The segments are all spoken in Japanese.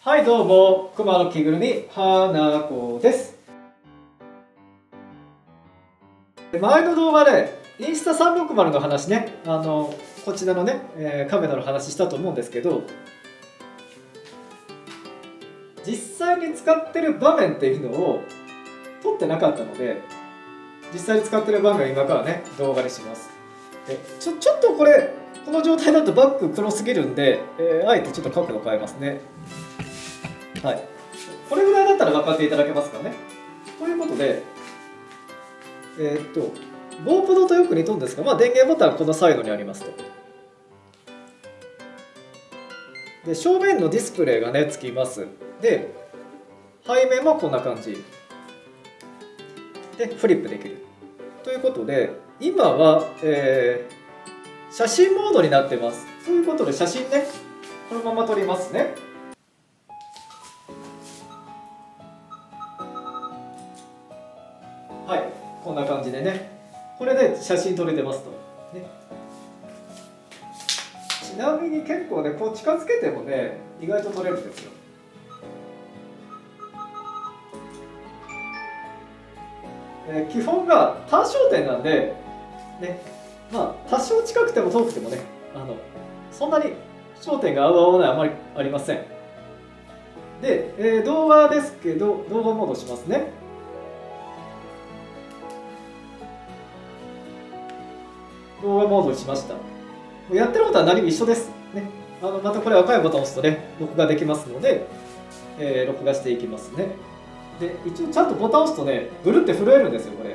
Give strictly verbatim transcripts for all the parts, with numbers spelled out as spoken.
はいどうも、熊の着ぐるみ花子です。前の動画でインスタさんびゃくの話ね、あのこちらのね、えー、カメラの話したと思うんですけど、実際に使ってる場面っていうのを撮ってなかったので、実際に使ってる場面を今からね動画にします。でちょちょっとこれこの状態だとバック黒すぎるんで、えー、あえてちょっと角度変えますね。はい、これぐらいだったら分かっていただけますかね。ということで、えー、っと GoPro とよく似とるんですが、まあ、電源ボタンはこのサイドにありますと。で正面のディスプレイがねつきます。で背面もこんな感じでフリップできるということで、今は、えー、写真モードになってます。ということで写真ねこのまま撮りますね。はい、こんな感じでね、これで写真撮れてますと、ね、ちなみに結構ねこう近づけてもね意外と撮れるんですよ。えー、基本が単焦点なんで、ね、まあ多少近くても遠くてもね、あのそんなに焦点が合う合わないあまりありません。で、えー、動画ですけど動画モードしますね。動画モードにしました。やってることは何も一緒です、ね、あのまたこれ赤いボタンを押すとね録画できますので、えー、録画していきますね。で一応ちゃんとボタンを押すとねぐるって震えるんですよこれ。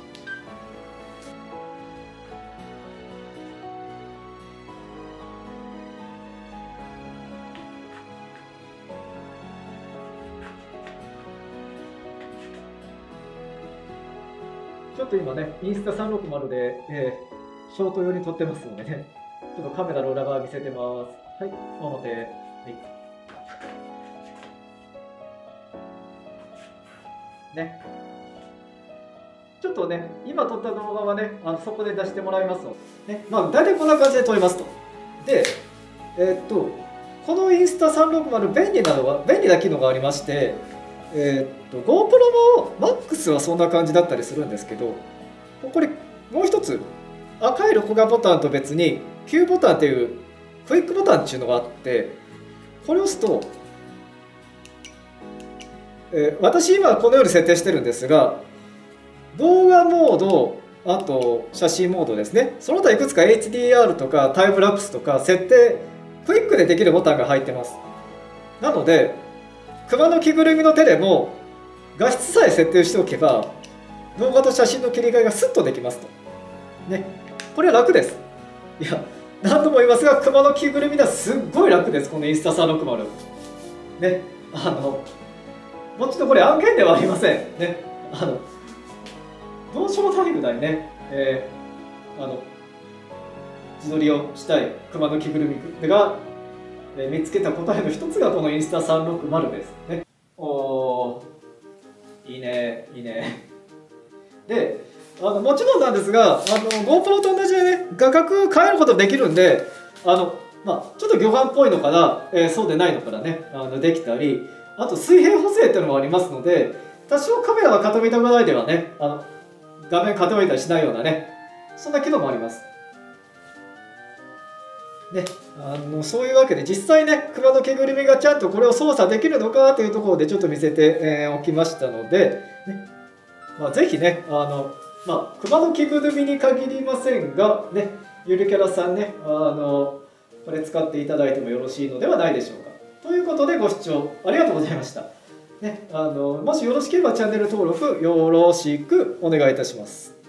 ちょっと今ねインスタさんびゃくで、えーショート用に撮ってますのでね、ちょっとカメラの裏側見せてます。はい、表。はい。ね。ちょっとね、今撮った動画はね、あのそこで出してもらいますので、ね、まあ大体こんな感じで撮りますと。で、えー、っと、このインスタさんびゃく便利なのは、便利な機能がありまして、えー、っと、GoPro の マックス はそんな感じだったりするんですけど、これ、もう一つ、赤い録画ボタンと別に Q ボタンっていうクイックボタンっていうのがあって、これを押すと、えー、私今このように設定してるんですが、動画モード、あと写真モードですね、その他いくつか エイチディーアール とかタイムラプスとか設定クイックでできるボタンが入ってます。なので熊の着ぐるみの手でも画質さえ設定しておけば動画と写真の切り替えがスッとできますとね。これは楽です。いや、何度も言いますが、熊の着ぐるみではすっごい楽です、このインスタさんびゃく。ね、あの、もちろんこれ案件ではありません。ね、あの、どうしようもないぐらいね、えー、あの、自撮りをしたい熊の着ぐるみが、えー、見つけた答えの一つがこのインスタさんびゃくです。ね、おー、いいね、いいね。で、あのもちろんなんですが、あの GoPro と同じでね画角変えることできるんで、あの、まあ、ちょっと魚眼っぽいのかな、えー、そうでないのからねあのできたり、あと水平補正っていうのもありますので、多少カメラが傾いたぐらいではねあの画面傾いたりしないようなね、そんな機能もあります。ね、あのそういうわけで実際ね熊の着ぐるみがちゃんとこれを操作できるのかというところでちょっと見せて、えー、おきましたので、ね、まあ、ぜひねあのまあ、熊の着ぐるみに限りませんが、ね、ゆるキャラさんね、あの、これ使っていただいてもよろしいのではないでしょうか。ということでご視聴ありがとうございました。ね、あの、もしよろしければチャンネル登録よろしくお願いいたします。